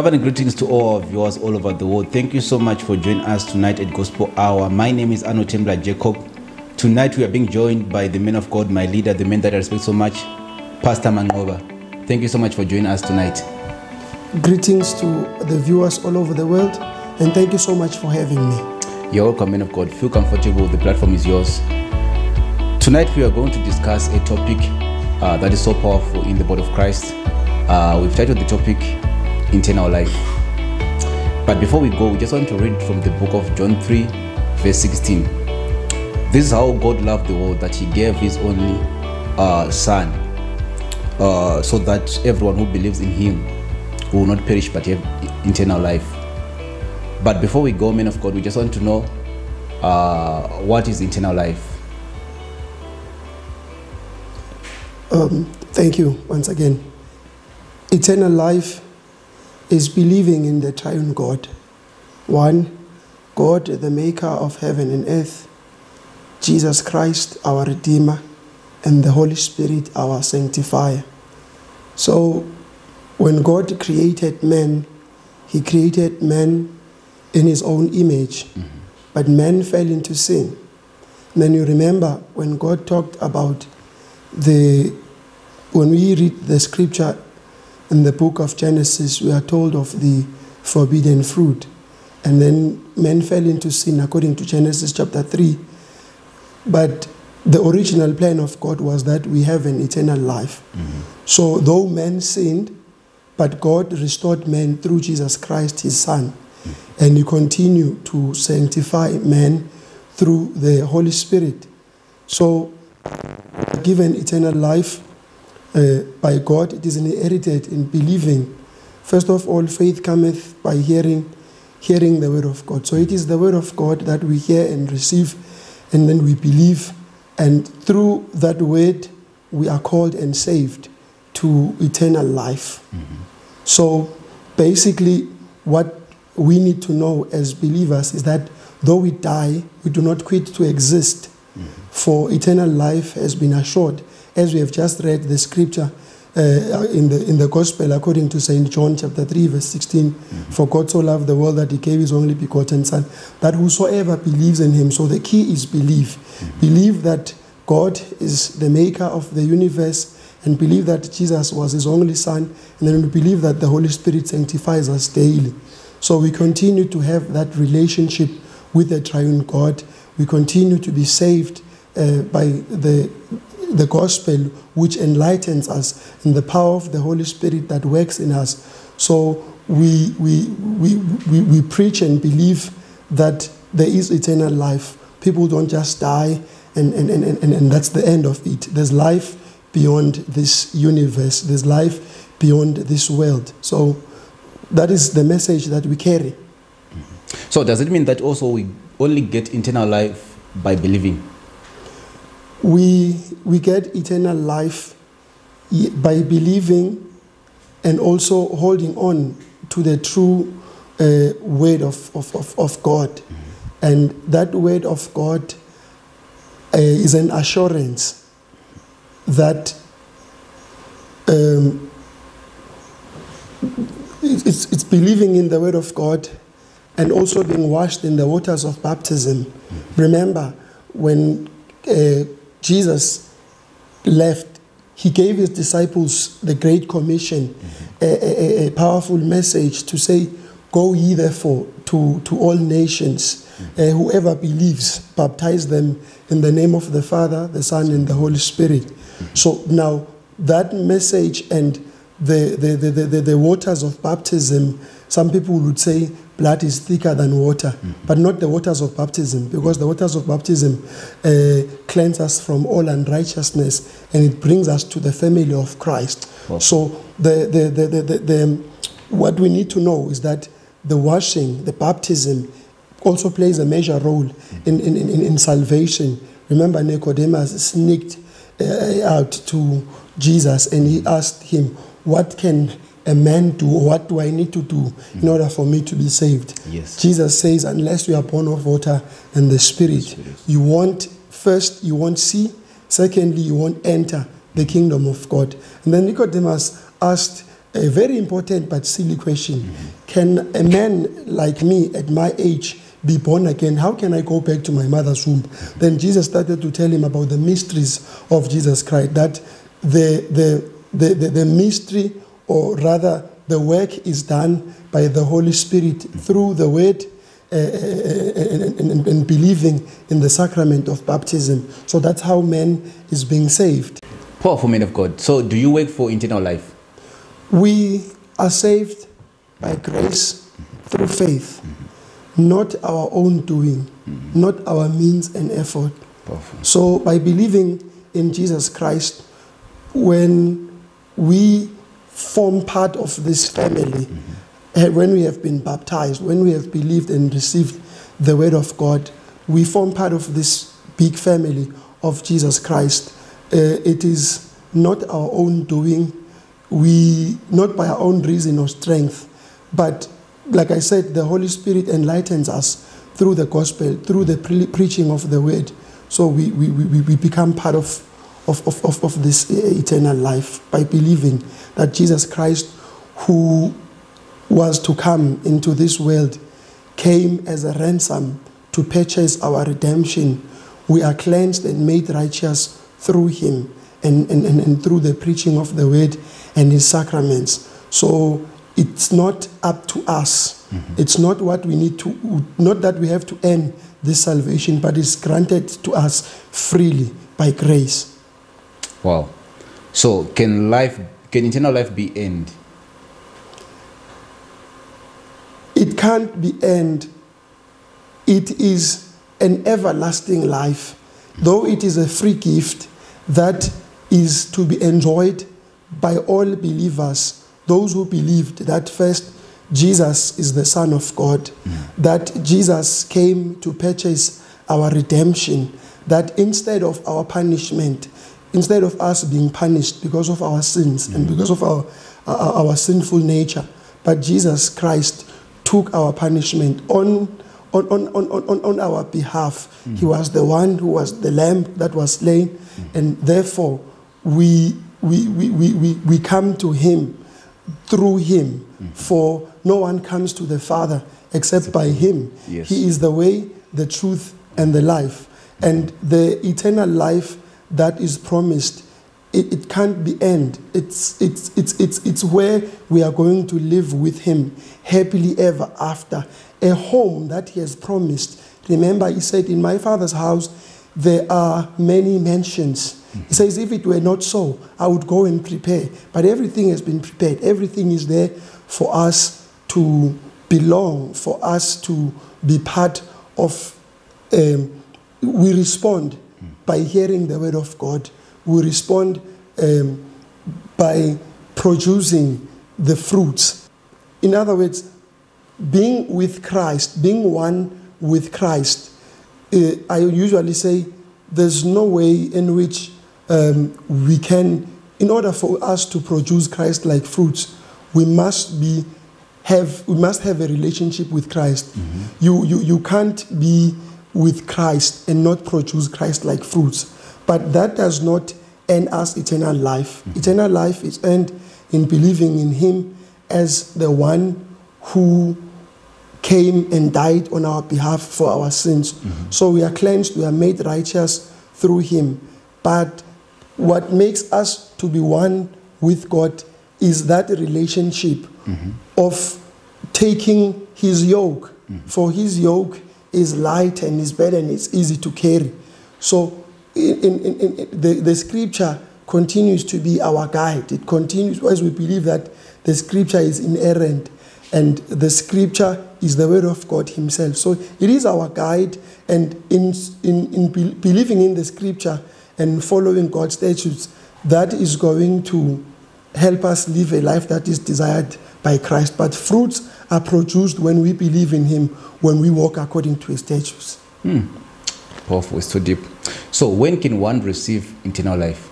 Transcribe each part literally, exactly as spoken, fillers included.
Covenant greetings to all our viewers all over the world. Thank you so much for joining us tonight at Gospel Hour. My name is Arnorld Jacob. Tonight we are being joined by the man of God, my leader, the man that I respect so much, Pastor Manqoba. Thank you so much for joining us tonight. Greetings to the viewers all over the world, and thank you so much for having me. You're welcome, man of God. Feel comfortable. The platform is yours. Tonight we are going to discuss a topic uh, that is so powerful in the body of Christ. Uh, we've titled the topic Eternal Life. But before we go, we just want to read from the book of John three, verse sixteen. This is how God loved the world, that He gave His only uh, Son, uh, so that everyone who believes in Him will not perish but have eternal life. But before we go, men of God, we just want to know uh, what is eternal life. Um, thank you once again. Eternal life is believing in the triune God. One, God, the maker of heaven and earth, Jesus Christ, our Redeemer, and the Holy Spirit, our sanctifier. So, when God created man, He created man in His own image, mm-hmm. but man fell into sin. And then you remember when God talked about the, when we read the scripture in the book of Genesis, we are told of the forbidden fruit. And then man fell into sin according to Genesis chapter three. But the original plan of God was that we have an eternal life. Mm-hmm. So though man sinned, but God restored man through Jesus Christ, His Son. Mm-hmm. And He continued to sanctify man through the Holy Spirit. So given eternal life Uh, by God, it is inherited in believing. First of all, faith cometh by hearing, hearing the word of God. So it is the word of God that we hear and receive, and then we believe, and through that word we are called and saved to eternal life. Mm-hmm. So basically what we need to know as believers is that though we die, we do not quit to exist, mm-hmm. for eternal life has been assured. As we have just read the scripture uh, in the in the gospel according to Saint John chapter three verse sixteen, mm-hmm. for God so loved the world that He gave His only begotten Son, that whosoever believes in Him. So the key is believe. Mm-hmm. Believe that God is the maker of the universe, and believe that Jesus was His only Son, and then we believe that the Holy Spirit sanctifies us daily. So we continue to have that relationship with the triune God. We continue to be saved uh, by the the gospel, which enlightens us, and the power of the Holy Spirit that works in us. So we we we we, we preach and believe that there is eternal life. People don't just die and and, and, and and that's the end of it. There's life beyond this universe. There's life beyond this world. So that is the message that we carry. Mm-hmm. So does it mean that also we only get eternal life by believing? We we get eternal life by believing and also holding on to the true uh, word of, of, of, of God. Mm-hmm. And that word of God uh, is an assurance that um, it's, it's believing in the word of God and also being washed in the waters of baptism. Mm-hmm. Remember, when uh, Jesus left, He gave His disciples the Great Commission, mm-hmm. a, a, a powerful message to say, go ye therefore to, to all nations, mm-hmm. uh, whoever believes, baptize them in the name of the Father, the Son, and the Holy Spirit. Mm-hmm. So now that message and the, the, the, the, the waters of baptism, some people would say blood is thicker than water, mm-hmm. but not the waters of baptism, because the waters of baptism uh, cleanse us from all unrighteousness, and it brings us to the family of Christ. Okay. So the, the, the, the, the, the, what we need to know is that the washing, the baptism, also plays a major role mm-hmm. in, in, in, in salvation. Remember, Nicodemus sneaked uh, out to Jesus, and he asked him, what can a man do, or what do I need to do mm-hmm. in order for me to be saved? Yes. Jesus says, unless you are born of water and the Spirit, Spirit, you won't, first, you won't see, secondly, you won't enter the kingdom of God. And then Nicodemus asked a very important but silly question. Mm-hmm. Can a man like me at my age be born again? How can I go back to my mother's womb? Mm-hmm. Then Jesus started to tell him about the mysteries of Jesus Christ, that the, the, the, the, the mystery, or rather the work, is done by the Holy Spirit mm-hmm. through the word uh, and, and, and believing in the sacrament of baptism. So that's how man is being saved. Powerful man of God. So do you work for eternal life? We are saved by grace through faith, mm-hmm. not our own doing, mm-hmm. not our means and effort. Powerful. So by believing in Jesus Christ, when we form part of this family, mm-hmm. when we have been baptized, when we have believed and received the word of God, we form part of this big family of Jesus Christ. Uh, it is not our own doing, we not by our own reason or strength, but like I said, the Holy Spirit enlightens us through the gospel, through the pre preaching of the word. So we, we, we, we become part of, of, of, of this eternal life by believing that Jesus Christ, who was to come into this world, came as a ransom to purchase our redemption. We are cleansed and made righteous through him and, and, and, and through the preaching of the word and his sacraments. So it's not up to us. Mm-hmm. It's not what we need to, not that we have to earn this salvation, but it's granted to us freely by grace. Wow. So can life, can eternal life be earned? It can't be earned. It is an everlasting life. Mm-hmm. Though it is a free gift that is to be enjoyed by all believers, those who believed that first Jesus is the Son of God, mm. that Jesus came to purchase our redemption, that instead of our punishment, instead of us being punished because of our sins mm. and because of our, our, our sinful nature, but Jesus Christ took our punishment on, on, on, on, on, on our behalf. Mm. He was the one who was the lamb that was slain, mm. and therefore we, we, we, we, we, we come to him through him, mm. for no one comes to the Father except by him. Yes. He is the way, the truth, and the life. And the eternal life that is promised, it, it can't be end. It's, it's, it's, it's, it's where we are going to live with him happily ever after. A home that he has promised. Remember, he said, in my Father's house, there are many mansions. He says, if it were not so, I would go and prepare. But everything has been prepared. Everything is there for us to belong, for us to be part of. Um, we respond by hearing the word of God. We respond um, by producing the fruits. In other words, being with Christ, being one with Christ, uh, I usually say there's no way in which Um, we can, in order for us to produce Christ-like fruits, we must be have we must have a relationship with Christ. Mm-hmm. You you you can't be with Christ and not produce Christ-like fruits. But that does not earn us eternal life. Mm-hmm. Eternal life is earned in believing in him as the one who came and died on our behalf for our sins. Mm-hmm. So we are cleansed, we are made righteous through him. But what makes us to be one with God is that relationship mm-hmm. of taking his yoke. Mm-hmm. For his yoke is light and his burden is easy to carry. So in, in, in, the, the scripture continues to be our guide. It continues as we believe that the scripture is inerrant and the scripture is the word of God himself. So it is our guide, and in, in, in be, believing in the scripture and following God's statutes, that is going to help us live a life that is desired by Christ. But fruits are produced when we believe in him, when we walk according to his statutes. Hmm. Powerful, it's too deep. So when can one receive eternal life?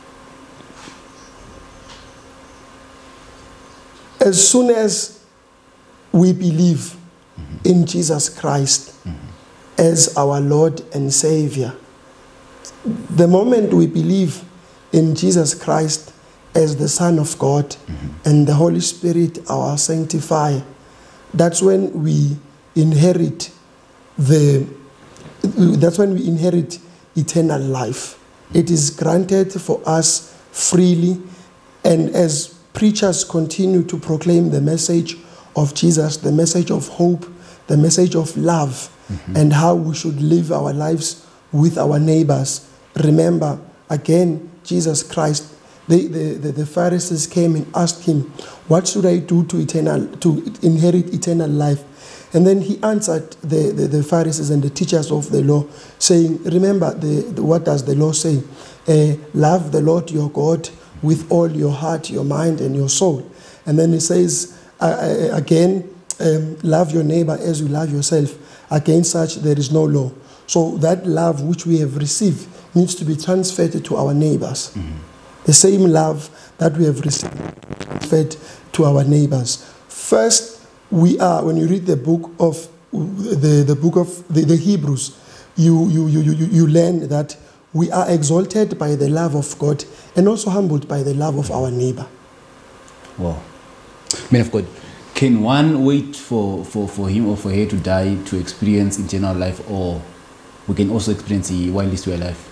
As soon as we believe mm-hmm. in Jesus Christ mm-hmm. as our Lord and Savior. The moment we believe in Jesus Christ as the Son of God, mm-hmm. and the Holy Spirit our sanctifier, that's when we inherit the, that's when we inherit eternal life. It is granted for us freely, and as preachers continue to proclaim the message of Jesus, the message of hope, the message of love, mm-hmm. and how we should live our lives with our neighbors. Remember, again, Jesus Christ, the, the, the, the Pharisees came and asked him, what should I do to eternal to inherit eternal life? And then he answered the, the, the Pharisees and the teachers of the law, saying, remember, the, the, what does the law say? Uh, love the Lord your God with all your heart, your mind, and your soul. And then he says, uh, again, um, love your neighbor as you love yourself. Against such there is no law. So that love which we have received needs to be transferred to our neighbors. Mm-hmm. The same love that we have received transferred to our neighbors. First, we are, when you read the book of the, the book of the, the Hebrews, you, you, you, you, you learn that we are exalted by the love of God and also humbled by the love of our neighbor. Wow. Man of God, can one wait for, for, for him or for her to die to experience eternal life, or we can also experience it while we are alive?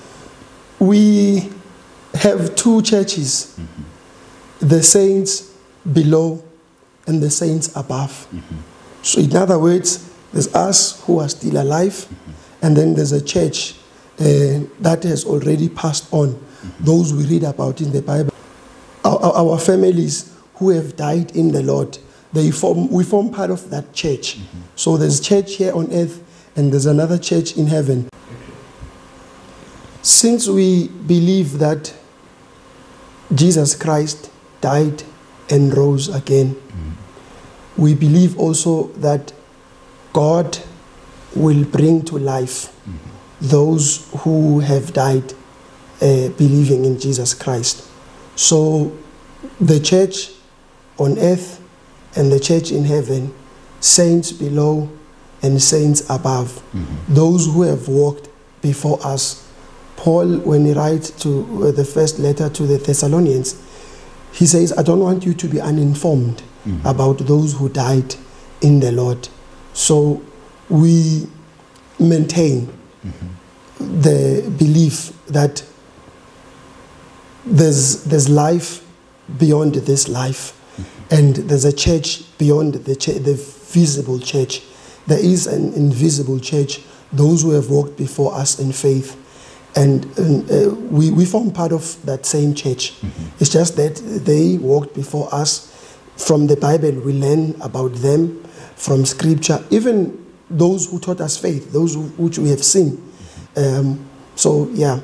We have two churches, mm-hmm. the saints below and the saints above. Mm-hmm. So in other words, there's us who are still alive, mm-hmm. and then there's a church uh, that has already passed on, mm-hmm. those we read about in the Bible. Our, our families who have died in the Lord, they form, we form part of that church. Mm-hmm. So there's church here on earth and there's another church in heaven. Since we believe that Jesus Christ died and rose again, mm-hmm. we believe also that God will bring to life mm-hmm. those who have died uh, believing in Jesus Christ. So the church on earth and the church in heaven, saints below and saints above, mm-hmm. those who have walked before us. Paul, when he writes to uh, the first letter to the Thessalonians, he says, I don't want you to be uninformed mm-hmm. about those who died in the Lord. So we maintain mm-hmm. the belief that there's, there's life beyond this life, mm-hmm. and there's a church beyond the, ch the visible church. There is an invisible church, those who have walked before us in faith. And, and uh, we, we form part of that same church. Mm-hmm. It's just that they walked before us. From the Bible, we learn about them, from Scripture, even those who taught us faith, those who, which we have seen. Mm-hmm. um, so, yeah,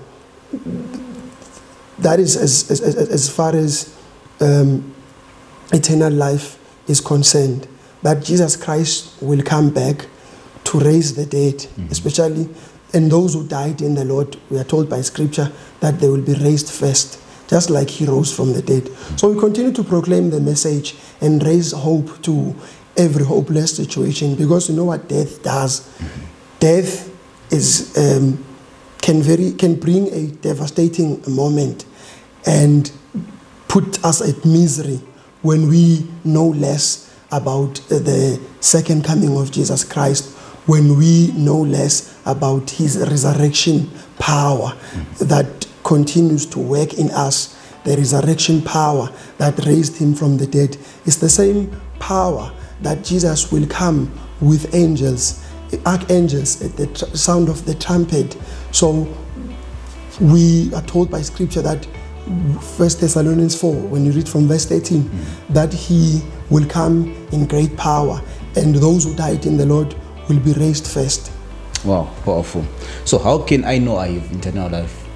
that is as, as, as, as far as um, eternal life is concerned, that Jesus Christ will come back to raise the dead, mm-hmm. especially. And those who died in the Lord, we are told by Scripture that they will be raised first, just like he rose from the dead. So we continue to proclaim the message and raise hope to every hopeless situation, because you know what death does? Mm-hmm. Death is um, can very can bring a devastating moment and put us at misery when we know less about uh, the second coming of Jesus Christ, when we know less about his resurrection power mm-hmm. that continues to work in us, the resurrection power that raised him from the dead. It's the same power that Jesus will come with angels, archangels, at the sound of the trumpet. So we are told by Scripture that First Thessalonians four, when you read from verse thirteen, mm-hmm. that he will come in great power, and those who died in the Lord will be raised first. Wow, powerful. So how can I know I have eternal life?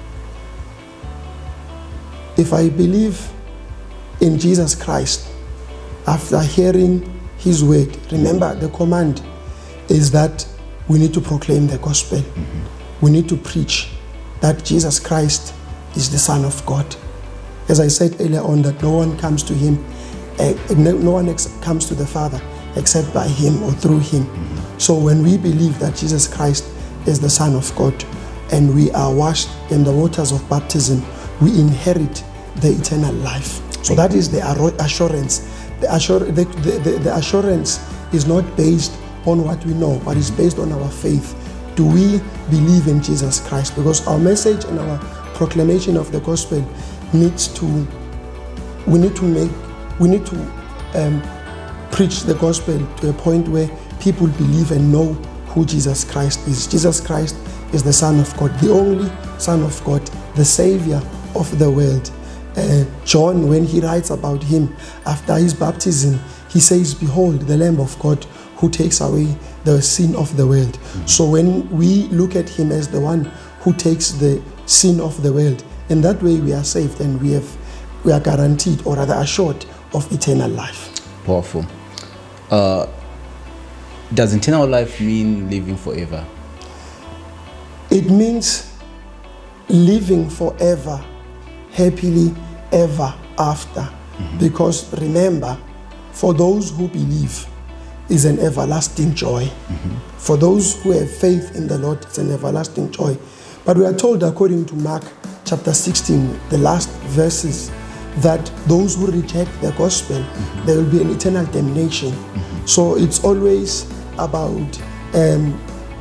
If I believe in Jesus Christ, after hearing his word, remember the command is that we need to proclaim the gospel. Mm-hmm. We need to preach that Jesus Christ is the Son of God. As I said earlier on, that no one comes to him, uh, no, no one ex comes to the Father except by him or through him. Mm-hmm. So when we believe that Jesus Christ is the Son of God and we are washed in the waters of baptism, we inherit the eternal life. So that is the assurance. The, assur the, the, the, the assurance is not based on what we know, but is based on our faith. Do we believe in Jesus Christ? Because our message and our proclamation of the gospel needs to, we need to make, we need to um, preach the gospel to a point where people believe and know who Jesus Christ is. Jesus Christ is the Son of God, the only Son of God, the Savior of the world. Uh, John, when he writes about him after his baptism, he says, behold, the Lamb of God who takes away the sin of the world. Mm-hmm. So when we look at him as the one who takes the sin of the world, in that way we are saved and we have we are guaranteed, or rather assured, of eternal life. Powerful. Uh, does eternal life mean living forever? It means living forever, happily ever after. Mm-hmm. Because remember, for those who believe, is an everlasting joy. Mm-hmm. For those who have faith in the Lord, it's an everlasting joy. But we are told, according to Mark chapter sixteen, the last verses, that those who reject the gospel, mm-hmm. there will be an eternal damnation. Mm-hmm. So it's always about um,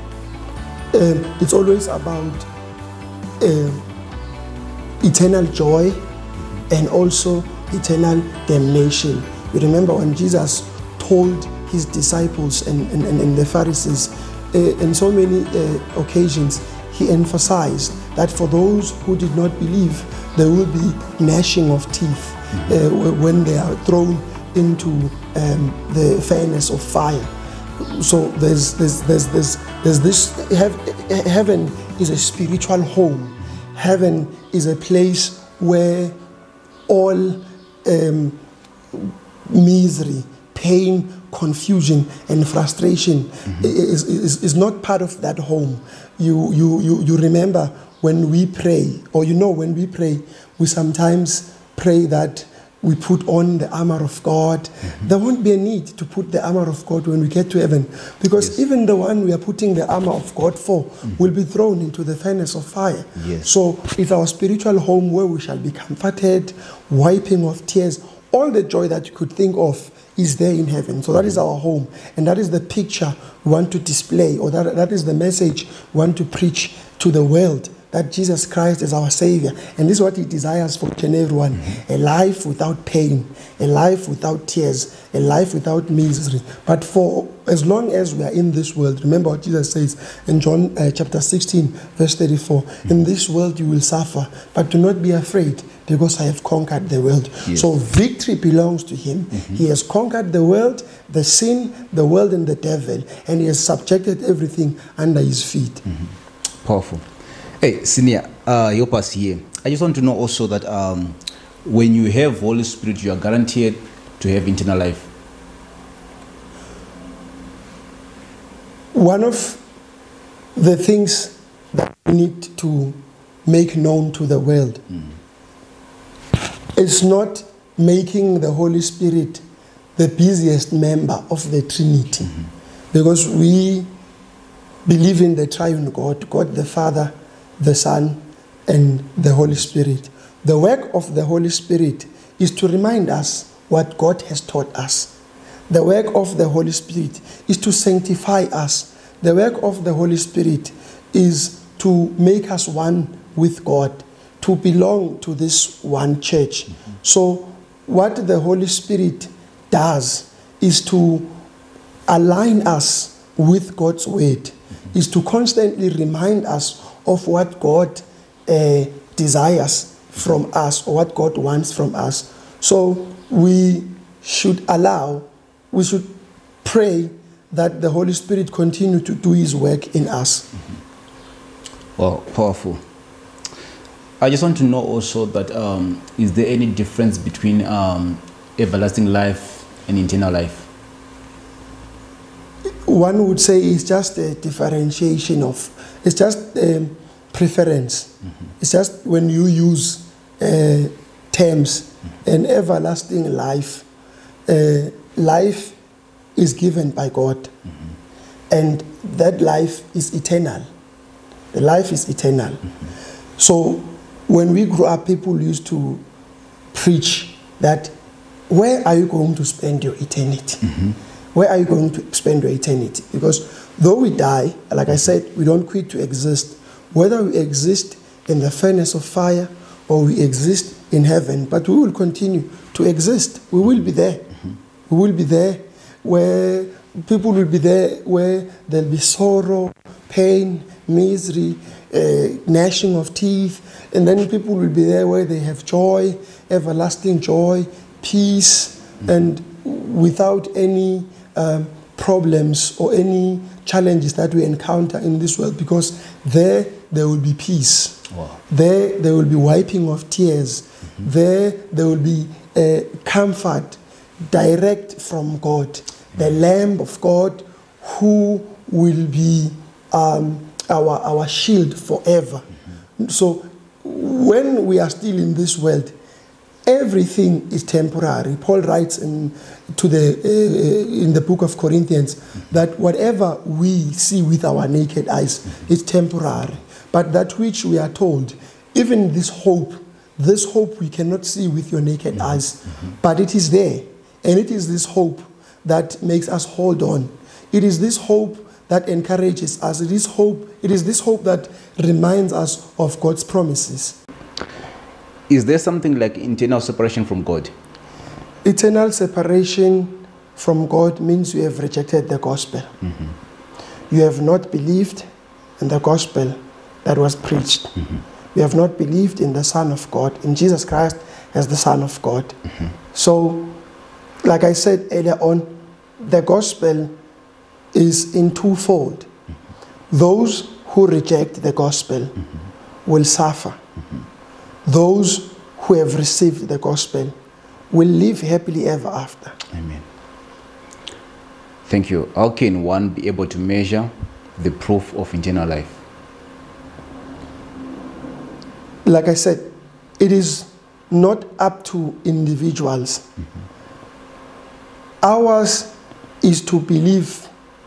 um, it's always about um, eternal joy and also eternal damnation. You remember when Jesus told his disciples and, and, and the Pharisees uh, in so many uh, occasions, he emphasized that for those who did not believe, there will be gnashing of teeth uh, when they are thrown into um, the furnace of fire. So there's there's there's there's, there's this heaven is a spiritual home. Heaven is a place where all um, misery, pain, confusion and frustration mm-hmm. is, is, is not part of that home. You, you, you, you remember when we pray, or you know when we pray, we sometimes pray that we put on the armor of God. Mm-hmm. There won't be a need to put the armor of God when we get to heaven, because yes. even the one we are putting the armor of God for mm-hmm. will be thrown into the furnace of fire. Yes. So it's our spiritual home where we shall be comforted, wiping of tears. All the joy that you could think of is there in heaven. So that is our home. And that is the picture we want to display, or that, that is the message we want to preach to the world, that Jesus Christ is our Savior. And this is what he desires for each and everyone. Mm-hmm. A life without pain, a life without tears, a life without misery. But for as long as we are in this world, remember what Jesus says in John uh, chapter sixteen, verse thirty-four, mm-hmm. in this world you will suffer, but do not be afraid, because I have conquered the world. Yes. So victory belongs to him. Mm-hmm. He has conquered the world, the sin, the world, and the devil, and he has subjected everything under his feet. Mm-hmm. Powerful. Hey, Senior, uh, help us here. I just want to know also that um, when you have Holy Spirit, you are guaranteed to have eternal life. One of the things that we need to make known to the world mm. is not making the Holy Spirit the busiest member of the Trinity. Mm-hmm. Because we believe in the triune God, God the Father, the Son, and the Holy Spirit. The work of the Holy Spirit is to remind us what God has taught us. The work of the Holy Spirit is to sanctify us. The work of the Holy Spirit is to make us one with God, to belong to this one church. Mm-hmm. So what the Holy Spirit does is to align us with God's word, mm-hmm. is to constantly remind us of what God uh, desires from us, or what God wants from us. So we should allow, we should pray that the Holy Spirit continue to do his work in us. Mm-hmm. Wow, powerful. I just want to know also that um, is there any difference between um, everlasting life and eternal life? One would say it's just a differentiation of, it's just um, preference. Mm-hmm. It's just when you use uh, terms, mm-hmm. an everlasting life, uh, life is given by God, mm-hmm. and that life is eternal. The life is eternal. Mm-hmm. So when we grew up, people used to preach that where are you going to spend your eternity? Mm-hmm. Where are you going to spend your eternity? Because though we die, like I said, we don't quit to exist. Whether we exist in the furnace of fire or we exist in heaven, but we will continue to exist. We will be there. Mm-hmm. We will be there where people will be there, where there'll be sorrow, pain, misery, uh, gnashing of teeth, and then people will be there where they have joy, everlasting joy, peace, mm-hmm. and without any um, problems or any challenges that we encounter in this world, because there there will be peace. Wow. There there will be wiping of tears. Mm-hmm. There there will be uh, comfort direct from God, mm-hmm. the Lamb of God, who will be um, our our shield forever. Mm-hmm. So when we are still in this world, everything is temporary. Paul writes in to the uh, in the book of Corinthians mm-hmm. that whatever we see with our naked eyes mm-hmm. is temporary, but that which we are told, even this hope, this hope we cannot see with your naked mm-hmm. eyes, mm-hmm. but it is there, and it is this hope that makes us hold on. It is this hope that encourages us. It is hope. It is this hope that reminds us of God's promises. Is there something like internal separation from God? Eternal separation from God means you have rejected the gospel. Mm-hmm. You have not believed in the gospel that was preached. Mm-hmm. You have not believed in the Son of God, in Jesus Christ as the Son of God. Mm-hmm. So, like I said earlier on, the gospel is in twofold. Mm-hmm. Those who reject the gospel mm-hmm. will suffer. Mm-hmm. Those who have received the gospel will live happily ever after. Amen. Thank you. How can one be able to measure the proof of eternal life? Like I said, it is not up to individuals. Mm-hmm. Ours is to believe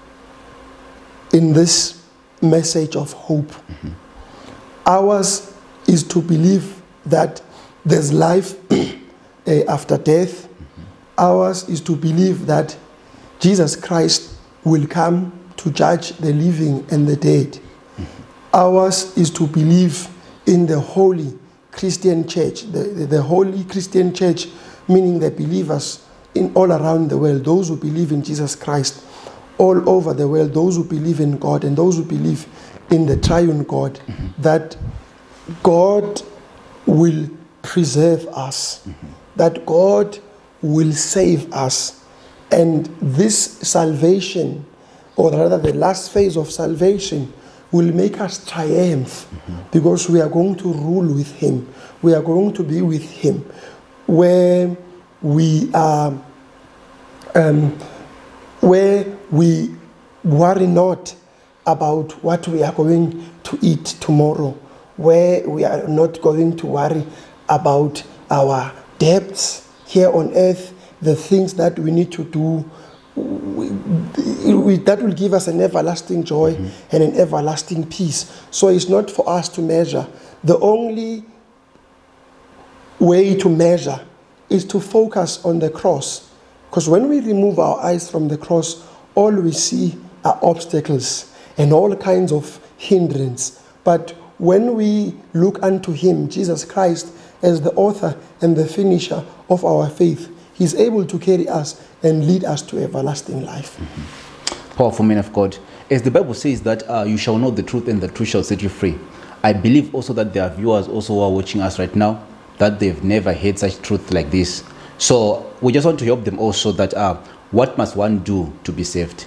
in this message of hope. Mm-hmm. Ours is to believe that there's life uh, after death. Mm-hmm. Ours is to believe that Jesus Christ will come to judge the living and the dead. Mm-hmm. Ours is to believe in the holy Christian church, the, the, the holy Christian church, meaning the believers in all around the world, those who believe in Jesus Christ, all over the world, those who believe in God and those who believe in the triune God, mm-hmm. that God will preserve us, mm-hmm. that God will save us, and this salvation, or rather the last phase of salvation, will make us triumph, mm-hmm. because we are going to rule with Him. We are going to be with Him, where we are, um, where we worry not about what we are going to eat tomorrow, where we are not going to worry about our debts here on earth, the things that we need to do. We, we, that will give us an everlasting joy mm-hmm. and an everlasting peace. So it's not for us to measure. The only way to measure is to focus on the cross. Because when we remove our eyes from the cross, all we see are obstacles and all kinds of hindrance. But when we look unto Him, Jesus Christ, as the author and the finisher of our faith, He's able to carry us and lead us to everlasting life. Mm-hmm. Powerful man of God. As the Bible says that uh, you shall know the truth and the truth shall set you free. I believe also that there are viewers also who are watching us right now that they've never heard such truth like this. So we just want to help them also that uh, what must one do to be saved?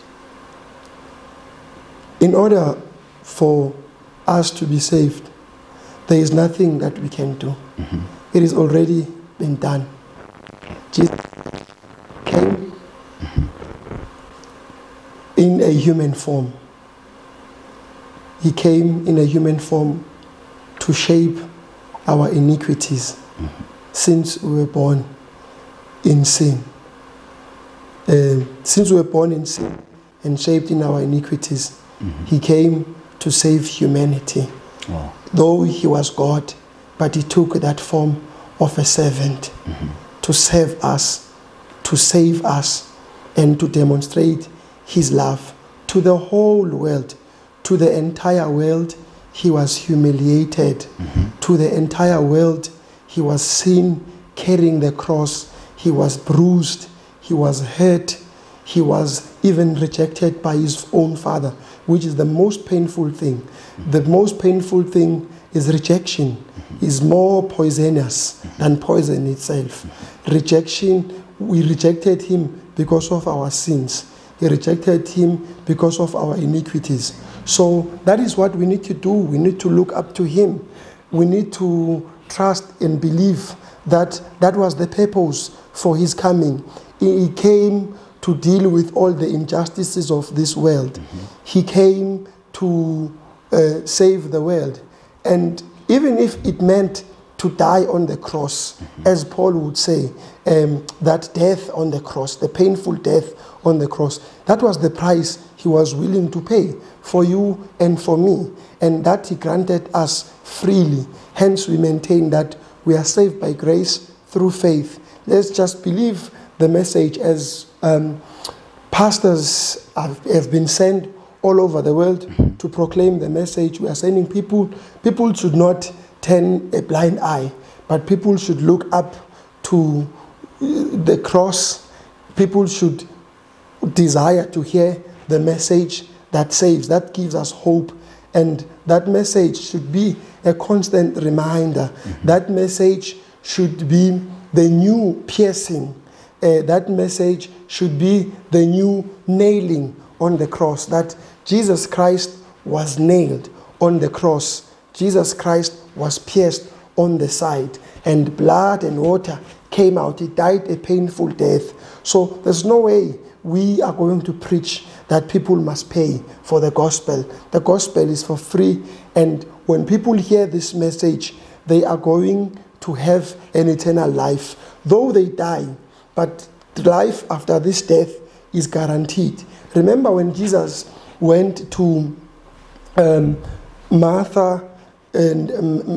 In order for us to be saved, there is nothing that we can do. Mm-hmm. It has already been done. Jesus came mm-hmm. in a human form. He came in a human form to shape our iniquities mm-hmm. since we were born in sin. Uh, since we were born in sin and shaped in our iniquities, mm-hmm. He came to save humanity. Wow. Though He was God, but He took that form of a servant Mhm. to serve us, to save us, and to demonstrate his love to the whole world, to the entire world. He was humiliated. Mhm. To the entire world, he was seen carrying the cross. He was bruised. He was hurt. He was even rejected by his own father, which is the most painful thing. Mhm. The most painful thing is rejection. Mhm. Is more poisonous than poison itself. Rejection, we rejected him because of our sins. He rejected him because of our iniquities. So that is what we need to do. We need to look up to him. We need to trust and believe that that was the purpose for his coming. He came to deal with all the injustices of this world. Mhm. He came to uh, save the world. And even if it meant to die on the cross, Mhm. as Paul would say, um, that death on the cross, the painful death on the cross, that was the price he was willing to pay for you and for me, and that he granted us freely. Hence we maintain that we are saved by grace through faith. Let's just believe the message as um, pastors have, have been sent all over the world to proclaim the message. We are sending people. People should not turn a blind eye, but people should look up to the cross. People should desire to hear the message that saves, that gives us hope, and that message should be a constant reminder. Mm-hmm. That message should be the new piercing. Uh, that message should be the new nailing on the cross, that Jesus Christ was nailed on the cross. Jesus Christ was pierced on the side, and blood and water came out. He died a painful death. So there's no way we are going to preach that people must pay for the gospel. The gospel is for free, and when people hear this message, they are going to have an eternal life. Though they die, but life after this death is guaranteed. Remember when Jesus went to um, Martha and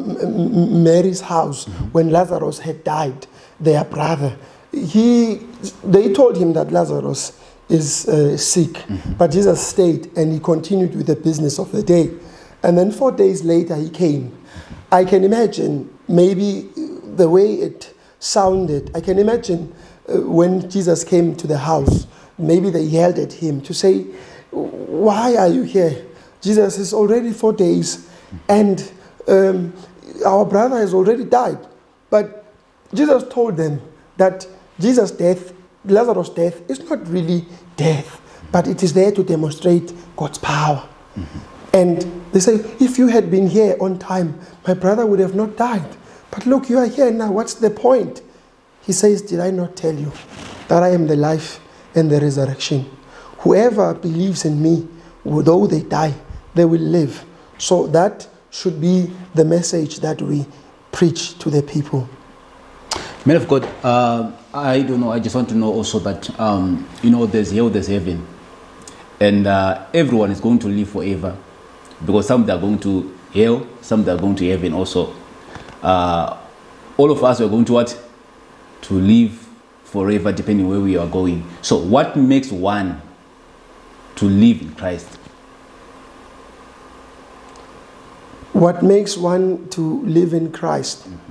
um, Mary's house, mm-hmm. when Lazarus had died, their brother, he, they told him that Lazarus is uh, sick, mm-hmm. but Jesus stayed and he continued with the business of the day. And then four days later he came. I can imagine maybe the way it sounded. I can imagine uh, when Jesus came to the house, maybe they yelled at him to say, "Why are you here? Jesus is already four days and um, our brother has already died." But Jesus told them that Jesus' death, Lazarus' death, is not really death, but it is there to demonstrate God's power. Mm-hmm. And they say, "If you had been here on time, my brother would have not died. But look, you are here now. What's the point?" He says, "Did I not tell you that I am the life and the resurrection? Whoever believes in me, though they die, they will live." So that should be the message that we preach to the people. Man of God, uh, I don't know, I just want to know also that, um, you know, there's hell, there's heaven. And uh, everyone is going to live forever. Because some that are going to hell, some that are going to heaven also. Uh, all of us are going to what? To live forever, depending where we are going. So what makes one to live in Christ? What makes one to live in Christ mm-hmm.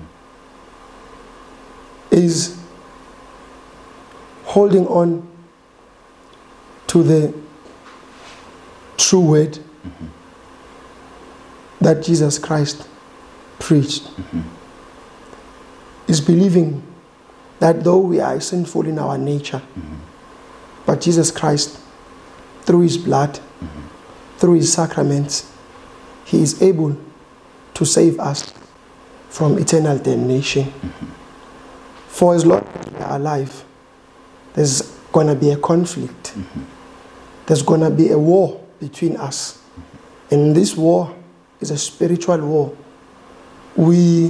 is holding on to the true word mm-hmm. that Jesus Christ preached. Mm-hmm. Is believing that though we are sinful in our nature, mm-hmm. but Jesus Christ, through his blood, mm-hmm. through his sacraments, he is able to save us from eternal damnation. Mm-hmm. For as long as we are alive, there's going to be a conflict. Mm-hmm. There's going to be a war between us. Mm-hmm. And this war is a spiritual war. We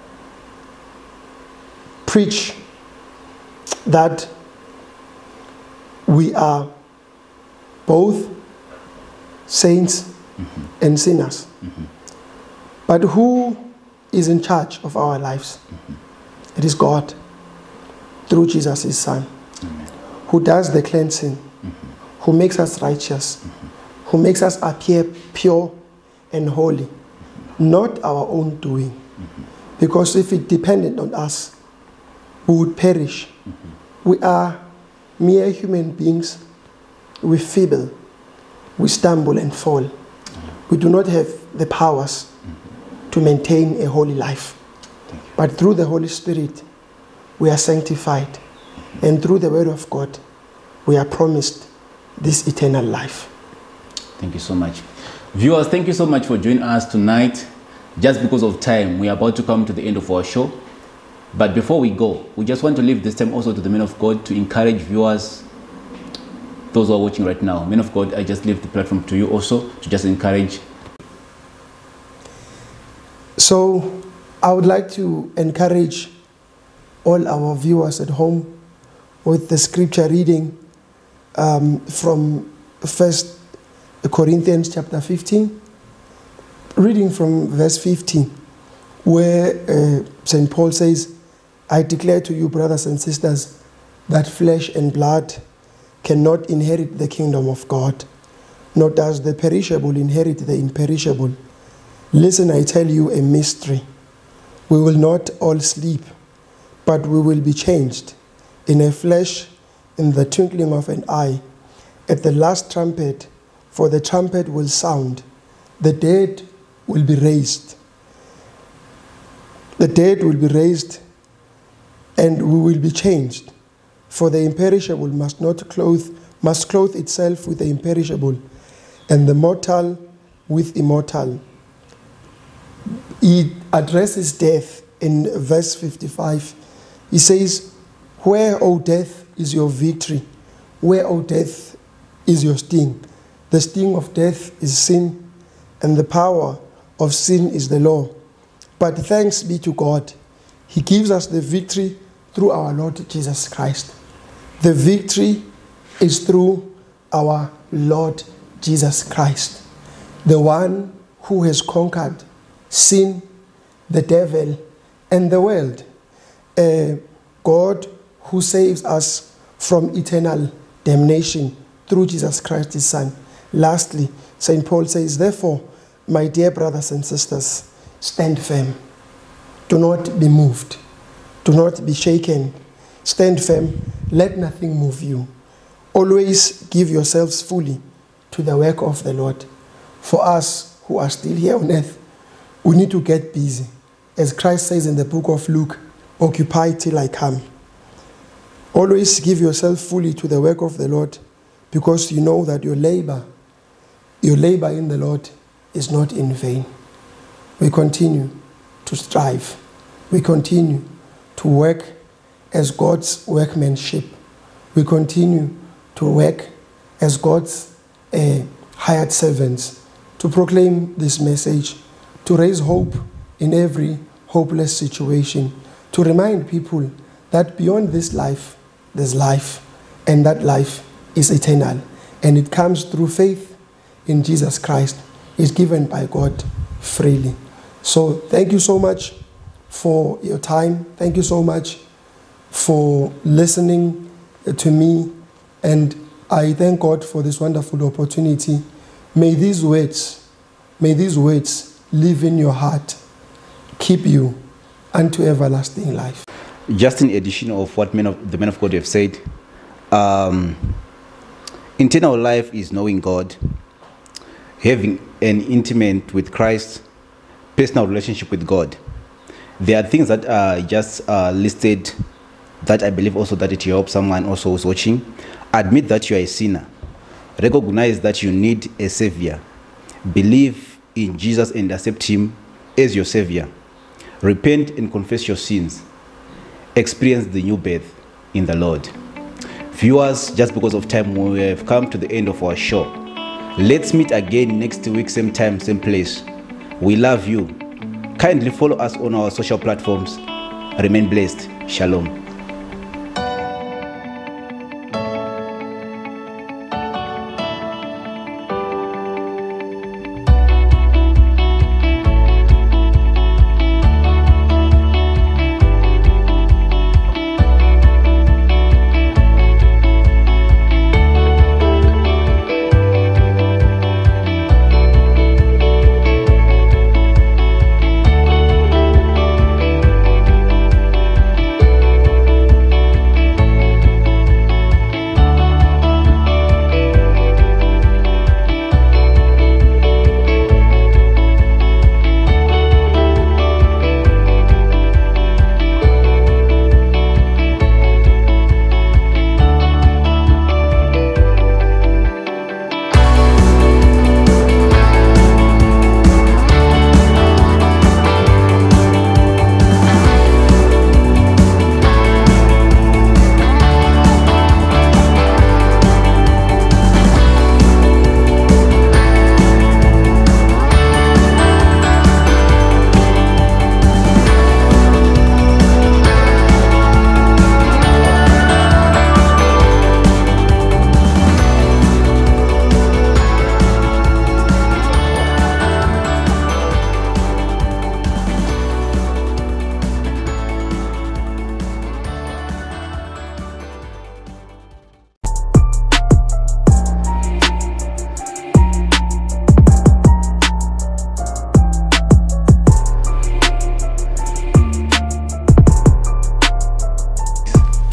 preach that we are both saints mm-hmm. and sinners. Mm-hmm. But who is in charge of our lives? Mm-hmm. It is God, through Jesus, his Son, Amen. Who does the cleansing, Mm-hmm. who makes us righteous, mm-hmm. who makes us appear pure and holy, mm-hmm. not our own doing. Mm-hmm. Because if it depended on us, we would perish. Mm-hmm. We are mere human beings. We feeble, we stumble and fall. Mm-hmm. We do not have the powers mm-hmm. to maintain a holy life. But through the Holy Spirit, we are sanctified. Mm-hmm. And through the Word of God, we are promised this eternal life. Thank you so much. Viewers, thank you so much for joining us tonight. Just because of time, we are about to come to the end of our show. But before we go, we just want to leave this time also to the men of God to encourage viewers, those who are watching right now. Men of God, I just leave the platform to you also to just encourage. So I would like to encourage all our viewers at home with the scripture reading um, from First Corinthians chapter fifteen, reading from verse fifteen, where uh, Saint Paul says, I declare to you, brothers and sisters, that flesh and blood cannot inherit the kingdom of God, nor does the perishable inherit the imperishable. Listen, I tell you a mystery. We will not all sleep, but we will be changed in a flash, in the twinkling of an eye, at the last trumpet, for the trumpet will sound. The dead will be raised. The dead will be raised, and we will be changed. For the imperishable must not clothe, must clothe itself with the imperishable, and the mortal with immortal. He addresses death in verse fifty-five. He says, where, O death, is your victory? Where, O death, is your sting? The sting of death is sin, and the power of sin is the law. But thanks be to God, he gives us the victory through our Lord Jesus Christ. The victory is through our Lord Jesus Christ, the one who has conquered sin, the devil, and the world. Uh, God who saves us from eternal damnation through Jesus Christ, his Son. Lastly, Saint Paul says, therefore, my dear brothers and sisters, stand firm. Do not be moved. Do not be shaken. Stand firm. Let nothing move you. Always give yourselves fully to the work of the Lord. For us who are still here on earth, we need to get busy. As Christ says in the book of Luke, occupy till I come. Always give yourself fully to the work of the Lord, because you know that your labor, your labor in the Lord is not in vain. We continue to strive. We continue to work as God's workmanship. We continue to work as God's uh, hired servants to proclaim this message, to raise hope in every hopeless situation, to remind people that beyond this life, there's life, and that life is eternal, and it comes through faith in Jesus Christ. It's given by God freely. So thank you so much for your time. Thank you so much for listening to me, and I thank God for this wonderful opportunity. May these words, may these words live in your heart, keep you unto everlasting life. Just in addition of what men of, the men of God have said, um, eternal life is knowing God, having an intimate with Christ, personal relationship with God. There are things that are just uh, listed that I believe also that it will help someone also who's watching. Admit that you are a sinner. Recognize that you need a savior. Believe in Jesus and accept him as your savior. Repent and confess your sins. Experience the new birth in the Lord. Viewers, just because of time, we have come to the end of our show. Let's meet again next week, same time, same place. We love you. Kindly follow us on our social platforms. Remain blessed. Shalom.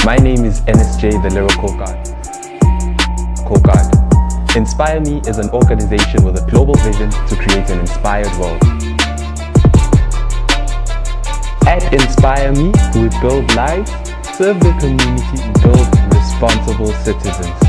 My name is N S J, the Lyrical God. Co-God. Inspire Me is an organization with a global vision to create an inspired world. At Inspire Me, we build lives, serve the community, and build responsible citizens.